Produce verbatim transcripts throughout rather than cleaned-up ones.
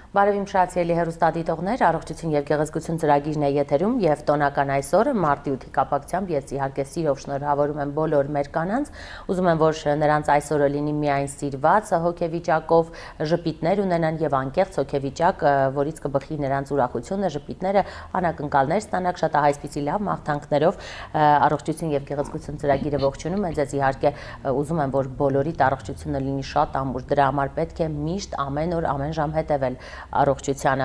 Բարևիմ շացիելի հեռուստադիտողներ, առողջություն եւ գեղեցկություն ծրագիրն է եթերում եւ տոնական այսօրը մարտի ութի կապակցությամբ ես իհարկե սիրով շնորհավորում եմ բոլոր մեր կանանց, ուզում եմ որ նրանց այսօրը լինի միայն սիրված հոգեվիճակով, ժպիտներ ունենան եւ անկեղծ հոգեվիճակ, որից կբխի նրանց ուրախությունը, ժպիտները, անակնկալներ ստանաք, շատ այսպիսի լավ մաղթանքներով առողջություն եւ գեղեցկություն ծրագիրը ողջունում է ձեզ, իհարկե ուզում եմ որ բոլորիդ առողջությունը լինի շատ ամուր, դրա համար պետք է միշտ ամեն օր ամեն ժամ հետևել առողջությանը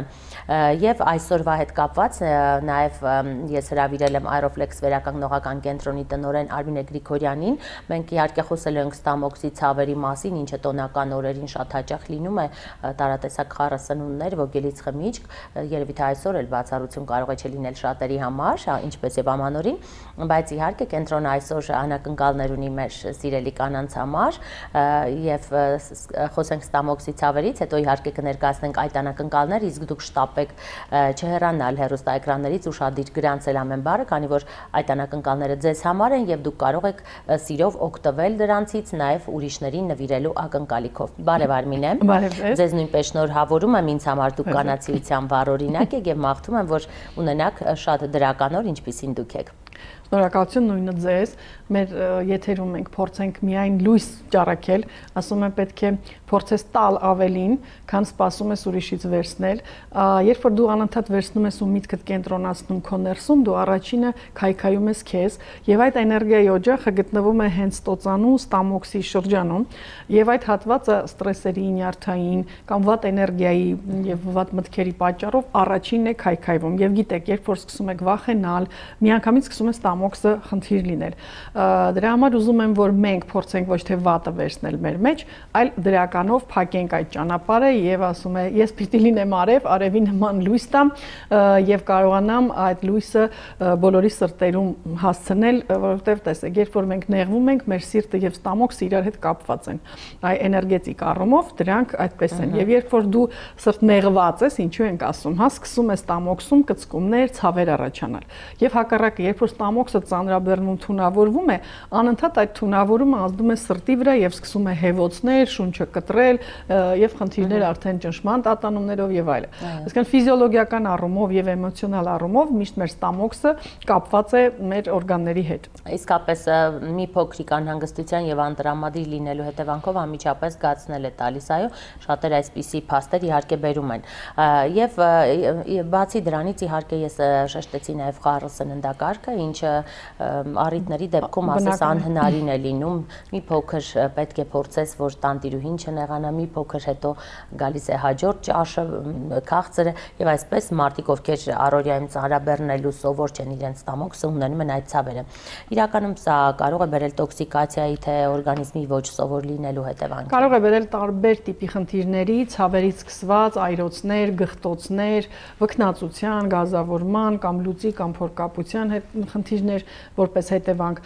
եւ այսօրվա հետ կապված նաեւ ես հրավիրել եմ Aeroflex վերականգնողական կենտրոնի տնօրեն Արմինե Գրիգորյանին, մենք իհարկե խոսել ենք ստամոքսի ցավերի մասին, ինչը տոնական օրերին շատ հաճախ լինում է, տարատեսակ խառը սնունդներ, ոգելից խմիչք, երևի թե այսօր էլ բացառություն կարող է չլինել շատերի համար, ինչպես եւ ամանորին, բայց իհարկե կենտրոնը այսօր անակնկալներ ունի մեր սիրելի կանանց համար եւ խոսենք ստամոքսի ցավերից, հետո իհարկե կներկայացնենք այդ անակնկալներ, իսկ դուք շտապեք չհեռանալ հեռուստաէկրաններից, ուշադիր գրանցել ամեն բառը, քանի որ այդ անակնկալները ձեզ համար են եւ դուք կարող եք սիրով օգտվել դրանցից, նաեւ ուրիշներին նվիրելու ակնկալիքով։ Բարև Արմինե։ Բարև։ Ձեզ նույնպես շնորհավորում եմ, ինձ համար դուք կանացիության վառօրինակ եք եւ մաղթում եմ, որ ունենաք շատ դրական օր, ինչպիսին դուք եք։ Շնորհակալություն նույնը ձեզ, մեր եթերում մենք փորձենք միայն լույս ճառագել, ասում եմ պետք է փորձես տալ ավելին, քան սպասում ես ուրիշից վերցնել, երբ որ դու անընդհատ վերցնում ես ու միտքդ կենտրոնացնում քո ներսում, դու առաջինը քայքայում ես քեզ, եւ այդ էներգիայի օջախը գտնվում է հենց ստոծանու ստամոքսի շրջանում, եւ այդ հատվածը ստրեսերի, նյարդային կամ վատ էներգիայի եւ վատ մտքերի պատճառով առաջինն է քայքայվում, եւ գիտեք, երբ որ սկսում եք վախենալ, միանգամից սկսում է ստամոքսը խնդիր լինել։ Դրա համար ուզում եմ, որ մենք փորձենք ոչ թե վատը վերցնել մեր մեջ, այլ դրականով փակենք այդ ճանապարհը եւ ասում է, ես պիտի լինեմ արև, արևի նման լույս տամ եւ կարողանամ այդ լույսը բոլորի սրտերում հասցնել, որովհետեւ տեսեք, երբ որ մենք նեղվում ենք, մեր սիրտը եւ ստամոքսը իրար հետ կապված են։ Այ էներգետիկ առումով դրանք այդպես են։ Եվ երբ որ դու սրտ նեղված ես, ինչու ենք ասում, հա, սկսում է ստամոքսում կծկումներ, ցավեր առաջանալ։ Եվ հակառակը, երբ որ ստամոքսը ծանրաբեռնում թունավորվում է, անընդհատ այդ թունավորումը ազդում է սրտի վրա եւ սկսում է հեվոցներ, շունչը կտրել եւ խնդիրներ արդեն ճնշման տատանումներով եւ այլն։ Այսինքն ֆիզիոլոգիական առումով եւ էմոցիոնալ առումով միշտ մեր ստամոքսը կապված է մեր օրգանների հետ։ Իսկապես մի փոքրիկ անհանգստության եւ անտրամադիր լինելու հետևանքով անմիջապես գացնել է տալիս, այո, շատեր այսպիսի փաստեր իհարկե բերում են։ Եվ բացի դրանից իհարկե ես շեշտեցի նաեւ խառը սննդակարգը, ինչը առիթների դեպքում ասես անհնարին է լինում, մի փոքր պետք է փորձես, որ տանտիրուհին չնեղանա, մի փոքր հետո գալիս է հաջորդ ճաշը, քաղցրը եւ այսպես մարդիկ, ովքեր առօրյայում ծանրաբեռնելու սովոր չեն իրենց ստամոքսը, ունենում են այդ ցավերը։ Իրականում սա կարող է բերել տոքսիկացիայի, թե օրգանիզմի ոչ սովոր լինելու հետևանքներ։ Կարող է բերել տարբեր տիպի խնդիրների, ցավերից սկսված այրոցներ, գղտոցներ, վքնածության, գազավորման կամ լուծի կամ փորկապության հետ խնդիրներ որպես հետևանք,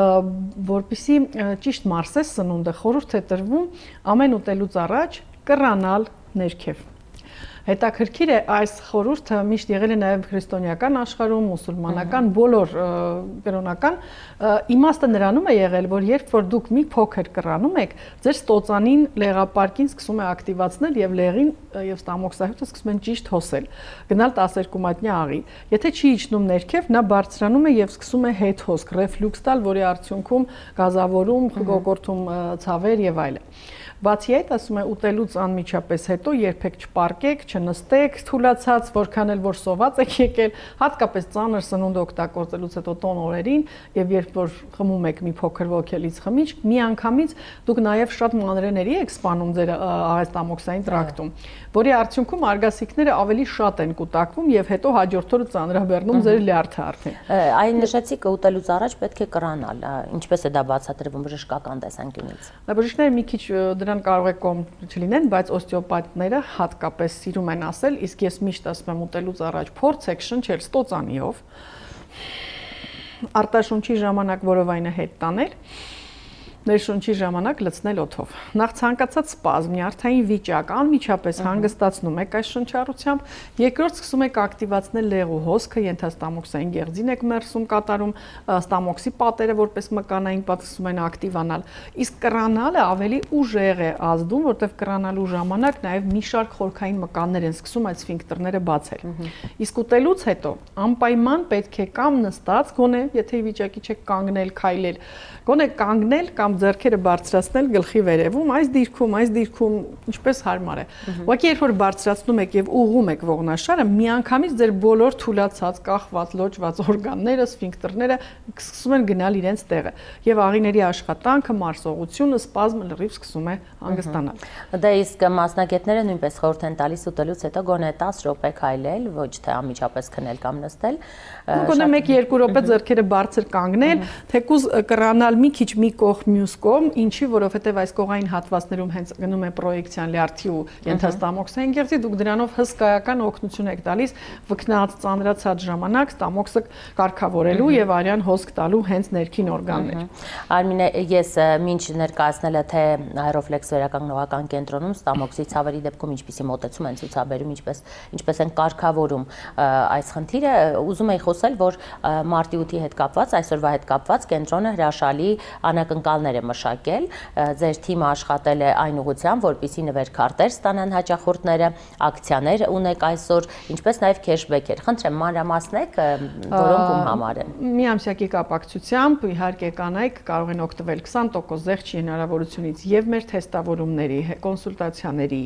որպեսզի ճիշտ մարսես սնունդը, խորհուրդ է տրվում ամեն ուտելուց առաջ կռանալ ներքև։ Հետաքրքիր է այս խորհուրդը միշտ եղել է նաև քրիստոնեական աշխարհում, մուսուլմանական, բոլոր կրոնական իմաստը նրանում է եղել, որ երբ որ դուք մի փոքր կռանում եք, ձեր ստոծանին լեղապարկին սկսում է ակտիվացնել եւ լեղին եւ ստամոքսահյութը սկսում են ճիշտ հոսել, գնալ տասներկու մատնյա աղի։ Եթե չի իջնում ներքև, նա բարձրանում է եւ սկսում է հետ հոսք, ռեֆլյուքս տալ, որի արդյունքում գազավորում, գոգորթում ցավեր եւ այլն։ Բացի այդ, ասում է ուտելուց անմիջապես հետո երբեք չպարկեք, չնստեք թուլացած, որքան էլ որ սոված եք եկել, հատկապես ծանր սնունդ օգտագործելուց հետո տոն օրերին եւ երբ որ խմում եք մի փոքր ոգելից խմիչք, միանգամից դուք նաեւ շատ մանրէների եք սպանում ձեր աղեստամոքսային տրակտում, որի արդյունքում արգասիքները ավելի շատ են կուտակվում եւ հետո հաջորդ օրը ծանրաբեռնում ձեր լյարդը արդեն։ Այն նշեցիք ուտելուց առաջ պետք է կռանալ, ինչպես է դա բացատրվում բժշկական տեսանկյունից։ Բժիշկները մի քիչ դրան կարող է կողմ չլինեն, բայց օստեոպաթները հատկապես սիրում են ասել, իսկ ես միշտ ասում եմ ուտելուց առաջ փորձեք շնչել ստոծանիով, արտաշունչի ժամանակ որովայնը հետ տանել ներշնչի ժամանակ լցնել օդով։ Նախ ցանկացած սպազմ, նյարդային վիճակ անմիջապես հանգստացնում եք այս շնչառությամբ, երկրորդ սկսում եք ակտիվացնել լեղու հոսքը, ենթաստամոքսային գեղձին եք մերսում կատարում, ստամոքսի պատերը որպես մկանային պատ սկսում են ակտիվանալ։ Իսկ կրանալը ավելի ուժեղ է ազդում, որտեղ կրանալու ժամանակ նաև մի շարք խորքային մկաններ են սկսում այդ սֆինկտերները բացել։ Իսկ ուտելուց հետո անպայման պետք է կամ նստած, գոնե եթե վիճակի չեք կանգնել, քայլել, գոնե կանգնել կամ ձեռքերը բարձրացնել գլխի վերևում, այս դիրքում, այս դիրքում ինչպես հարմար է։ Ուղղակի երբ որ բարձրացնում եք եւ ուղղում եք ողնաշարը, միանգամից ձեր բոլոր թուլացած, կախված, լոճված օրգանները, սֆինկտերները սկսում են գնալ իրենց տեղը եւ աղիների աշխատանքը, մարսողությունը, սպազմը լրիվ սկսում է հանգստանալ։ Դա իսկ մասնագետները նույնպես խորհուրդ են տալիս ուտելուց հետո գոնե տասը րոպե քայլել, ոչ թե անմիջապես քնել կամ նստել։ Գոնե մեկ-երկու րոպե ձեռքերը բարձր կանգնել, թեկուզ կրանալ մի քիչ մի կողմ մյուս կողմ, ինչի, որովհետև այս կողային հատվածներում հենց գնում է պրոյեկցիան լյարդի ու ենթաստամոքսային գեղձի, դուք դրանով հսկայական օգնություն եք տալիս վկնած ծանրացած ժամանակ ստամոքսը կարգավորելու եւ արյան հոսք տալու հենց ներքին օրգաններ։ Արմինե, ես մինչ ներկայացնել թե Aeroflex վերականգնողական կենտրոնում ստամոքսի ցավերի դեպքում ինչպիսի մոտեցում են ցուցաբերում, ինչպես ինչպես են կարգավորում այս խնդիրը, ուզում եի խոսել, որ մարտի ութի հետ կապված, այսօրվա հետ կապված կենտրոնը հրաշալի անակնկալներ է մշակել, ձեր թիմը աշխատել է այն ուղղությամբ, որպեսզի նվերքարտեր ստանան հաճախորդները, ակցիաներ ունեք այսօր, ինչպես նաև քեշբեքեր։ Խնդրեմ մանրամասնեք, որոնք ում համար են։ Մի ամսյակի կապակցությամբ իհարկե կանայք կարող են օգտվել քսան տոկոս զեղչի հնարավորությունից եւ մեր թեստավորումների, կոնսուլտացիաների,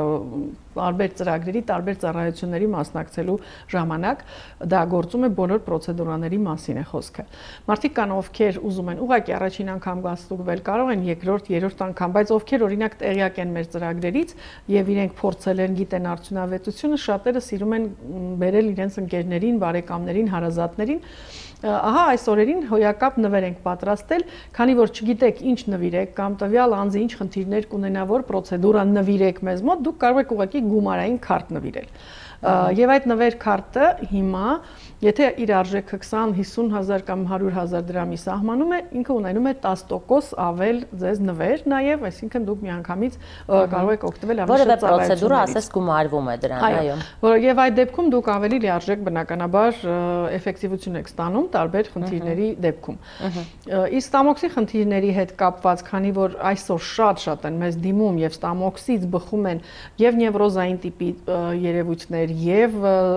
տարբեր ծրագրերի, տարբեր ծառայությունների մասնակցելու ժամանակ դա գործում է բոլոր պրոցեդուրաների մասին է խոսքը։ Մարդիկ կան, ովքեր ուզում են ուղղակի առաջին անգամ գաստուգվել, կարող են երկրորդ, երրորդ անգամ, բայց ովքեր օրինակ տեղյակ են մեր ծրագրերից եւ իրենք փորձել են, գիտեն արդյունավետությունը, շատերը սիրում են բերել իրենց ընկերներին, բարեկամներին, հարազատներին։ Ահա այս օրերին հոյակապ նվեր ենք պատրաստել, քանի որ չգիտեք ինչ նվիրեք կամ տվյալ անձը ինչ խնդիրներ կունենա, որ պրոցեդուրա նվիրեք մեզ մոտ, դուք կարող եք ուղղակի գումարային քարտ նվիրել։ Եվ այդ նվեր քարտը հիմա, եթե իր արժեքը քսան, հիսուն հազար կամ հարյուր հազար դրամի սահմանում է, ինքը ունենում է տասը տոկոս ավել ձեզ նվեր, նաև, այսինքն դուք միանգամից կարող եք օգտվել ավելի շատ ծառայություններից։ Որևէ պրոցեդուրա ասես գումարվում է դրան, այո։ Եվ այդ դեպքում դուք ավելի լիարժեք բնականաբար էֆեկտիվություն եք ստանում տարբեր խնդիրների դեպքում։ Իսկ ստամոքսի խնդիրների հետ կապված, քանի որ այսօր շատ-շատ են մեզ դիմում եւ ստամոքսից բխում են եւ նևրոզային տիպի երևույթներ եւ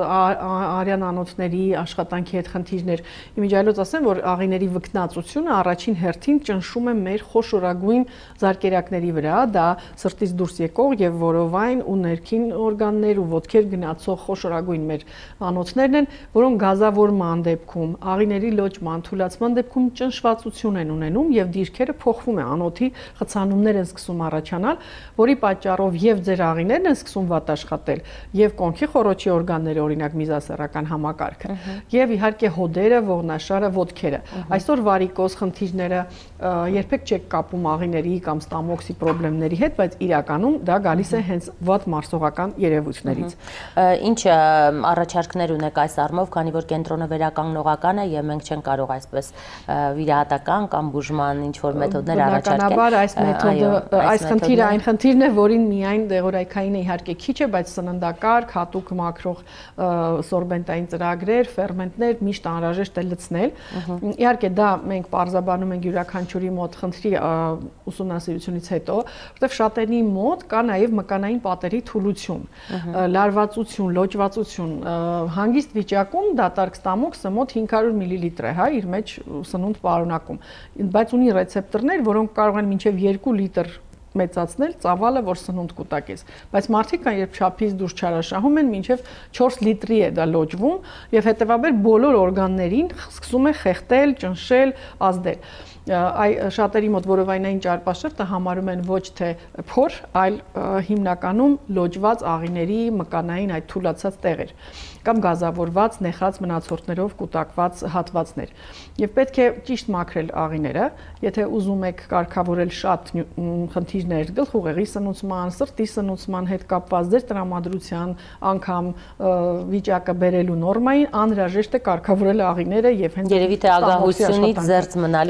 արյան անոթների աշխատանքի հետ խնդիրներ, իմիջիայլոց ասեմ, որ աղիների վկնածությունը առաջին հերթին ճնշում է մեր խոշորագույն զարկերակների վրա, դա սրտից դուրս եկող եւ որովայն ու ներքին օրգաններ ու ոտքեր գնացող խոշորագույն մեր անոթներն են, որոնք գազավորման դեպքում, աղիների լոճման, թուլացման դեպքում ճնշվածություն են ունենում եւ դիրքերը փոխվում է, անոթի խցանումներ են սկսում առաջանալ, որի պատճառով եւ ձեր աղիներն են սկսում վատ աշխատել եւ կոնքի խոռոչի օրգանները, օրինակ միզասեռական համակարգը, եւ իհարկե հոդերը, ողնաշարը, ոտքերը։ Այսօր վարիկոզ խնդիրները երբեք չեք կապում աղիների կամ ստամոքսի խնդիրների հետ, բայց իրականում դա գալիս է հենց վատ մարսողական երևույթներից։ Ինչ առաջարկներ ունեք այս առումով, քանի որ կենտրոնը վերականգնողական է եւ մենք չենք կարող այսպես վիրահատական կամ բուժման ինչ որ մեթոդներ առաջարկել։ Բնականաբար այս մեթոդը, այս խնդիրը այն խնդիրն է, որին միայն դեղորայքայինը իհարկե քիչ է, բայց սննդակարգ, հատուկ մակրող սորբենտային ծրագրեր, ֆերմենտներ միշտ անհրաժեշտ է լցնել։ Իհարկե դա մենք պարզաբանում ենք յուրաքանչյուրի մոտ խնդրի ուսումնասիրությունից հետո, որտեղ շատերի մոտ կա նաև մկանային պատերի թուլություն, լարվածություն, լոճվածություն, հանգիստ վիճակում դատարկ ստամոքսը մոտ հինգ հարյուր միլիլիտր է, հա, իր մեջ սնունդ պարունակում, բայց ունի ռեցեպտորներ, որոնք կարող են մինչև երկու լիտր մեծացնել ծավալը, որ սնունդ կուտակես, բայց մարդիկ կան, երբ չափից դուրս չարաշահում են, մինչև չորս լիտրի է դա լոճվում եւ հետեւաբար բոլոր օրգաններին սկսում է խեղդել, ճնշել, ազդել։ Այ շատերի մոտ որովայնային ճարպաշերտը համարում են ոչ թե փոր, այլ հիմնականում լոճված աղիների մկանային այդ թուլացած տեղեր կամ գազավորված, նեխած մնացորդներով կուտակված հատվածներ։ Եվ պետք է ճիշտ մաքրել աղիները, եթե ուզում եք կարգավորել շատ խնդիրներ գլխուղեղի սնուցման, սրտի սնուցման հետ կապված, ձեր տրամադրության անգամ վիճակը բերելու նորմային, անհրաժեշտ է կարգավորել աղիները եւ հենց երևի թե ագահությունից զերծ մնալու խորհուրդ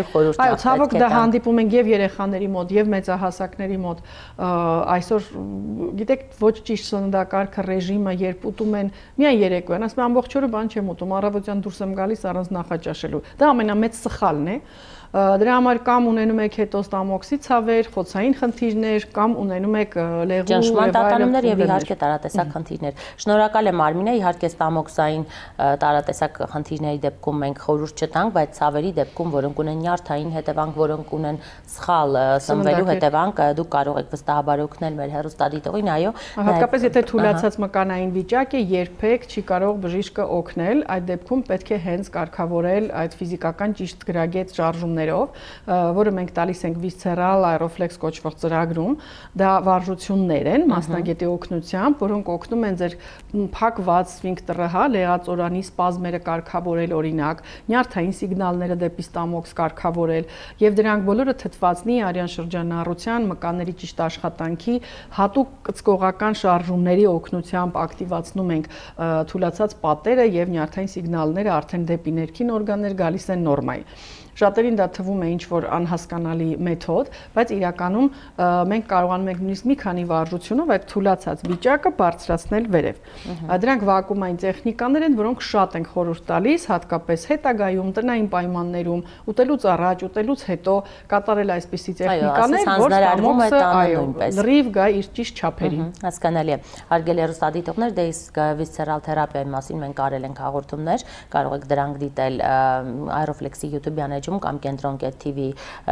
Այո, ցավոք դա հանդիպում ենք եւ երեխաների մոտ, եւ մեծահասակների մոտ։ Այսօր գիտեք, ոչ ճիշտ սննդակարգը ռեժիմը, երբ ուտում են միայն երեկոյան, ասում եմ ամբողջ օրը բան չեմ ուտում, առավոտյան դուրս եմ գալիս առանց նախաճաշելու։ Դա ամենամեծ սխալն է։ Դրա համար կամ ունենում եք հետո ստամոքսի ցավեր, խոցային խնդիրներ, կամ ունենում եք լեղու ճնշման տատանումներ եւ իհարկե տարատեսակ խնդիրներ։ Շնորհակալ եմ Արմինե, իհարկե ստամոքսային տարատեսակ խնդիրների դեպքում մենք խորհուրդ չտանք, բայց ցավերի դեպքում, որոնք ունեն նյարդային հետևանք, որոնք ունեն սխալ սնվելու հետևանք, դուք կարող եք վստահաբար օգնել մեր հեռուստադիտողին, այո։ Հատկապես եթե թուլացած մկանային վիճակ է, երբեք չի կարող բժիշկը օգնել, այդ դեպքում պետք է հենց կարգավորել այդ ֆիզիկական ճիշտ գրագետ շարժումները, որը մենք տալիս ենք Visceral Aeroflex կոչվող ծրագրում, դա վարժություններ են մասնագետի օգնությամբ, որոնք օգնում են ձեր փակված սֆինկտերը, հա, լեղացորանի սպազմերը կարգավորել, օրինակ, նյարդային սիգնալները դեպի ստամոքս կարգավորել, եւ դրանք բոլորը թթվածնի արյան շրջանառության մկանների ճիշտ աշխատանքի հատուկ կծկողական շարժումների օգնությամբ ակտիվացնում ենք թուլացած պատերը եւ նյարդային սիգնալները արդեն դեպի ներքին օրգաններ գալիս են նորմայի։ Շատերին դա թվում է ինչ-որ անհասկանալի մեթոդ, բայց իրականում մենք կարողանում ենք նույնիսկ մի քանի վարժությունով այդ թուլացած վիճակը բարձրացնել վերև։ Դրանք վակուումային տեխնիկաներ են, որոնք շատ են խորհուրդ տալիս, հատկապես հետագայում, տնային պայմաններում, ուտելուց առաջ, ուտելուց հետո կատարել այսպիսի տեխնիկաներ, որ ստամոքսը, այո, լրիվ գա իր ճիշտ չափերին։ Հասկանալի է։ Հարգելի հեռուստադիտողներ, դե իսկ Visceral թերապիայի մասին մենք արել ենք հաղորդումներ, կարող եք դրանք դիտել Aeroflex-ի YouTube-յան էջում կամ Կենտրոն.tv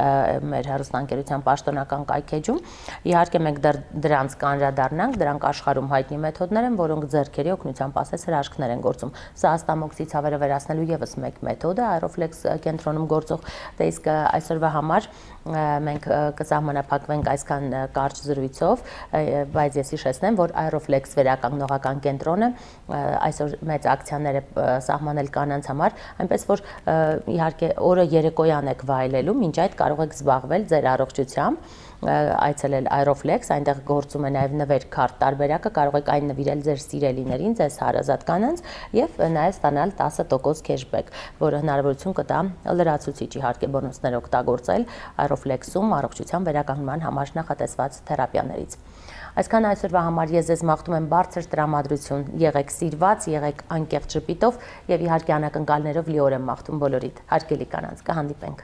մեր հեռուստաընկերության պաշտոնական կայքեջում։ Իհարկե մենք դրանց կանրադառնանք, դրանք աշխարհում հայտնի մեթոդներ են, որոնք ձեռքերի օգնությամբ ասես հրաշքներ են գործում։ Սա ստամոքսի ցավերը վերացնելու եւս մեկ մեթոդ է Aeroflex կենտրոնում գործող։ Դե իսկ այսօրվա համար մենք կսահմանափակվենք այսքան կարճ զրույցով, բայց ես հիշեցնեմ, որ Aeroflex վերականգնողական կենտրոնը այսօր մեծ ակցիաներ է սահմանել կանանց համար, այնպես որ իհարկե օրը երեկոյան եք վայելելու, մինչ այդ կարող եք զբաղվել ձեր առողջությամբ, այցելել Aeroflex, այնտեղ գործում է նաև նվեր-քարտ տարբերակը, կարող եք այն նվիրել ձեր սիրելիներին, ձեզ հարազատ կանանց եւ նաև ստանալ տասը տոկոս քեշբեք, որը հնարավորություն կտա լրացուցիչ իհարկե բոնուսներ օգտագործել Aeroflex-ում առողջության վերականգնման համար նախատեսված թերապիաներից։ Այսքան այսօրվա համար ես ձեզ մաղթում եմ բարձր տրամադրություն, եղեք սիրված, եղեք անկեղծ ժպիտով եւ իհարկե անակնկալներով լիորեն մաղթում բոլորիդ։ Հարգելի կանանց, կհանդիպենք։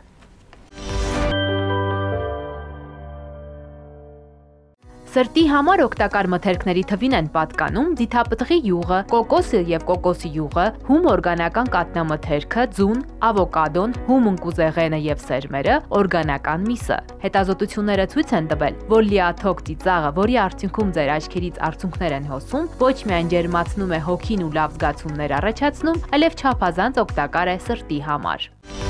Սրտի համար օգտակար մթերքների թվին են պատկանում ձիթապտղի յուղը, կոկոսը եւ կոկոսի յուղը, հում օրգանական կաթնամթերքը, ձուն, ավոկադոն, հում ընկուզեղենը եւ սերմերը, օրգանական միսը։ Հետազոտությունները ցույց են տվել, որ լիաթոք ծիծաղը, որի արդյունքում ձեր աչքերից արցունքներ են հոսում, ոչ միայն ջերմացնում է հոգին ու լավ զգացումներ առաջացնում, այլև չափազանց օգտակար է սրտի համար։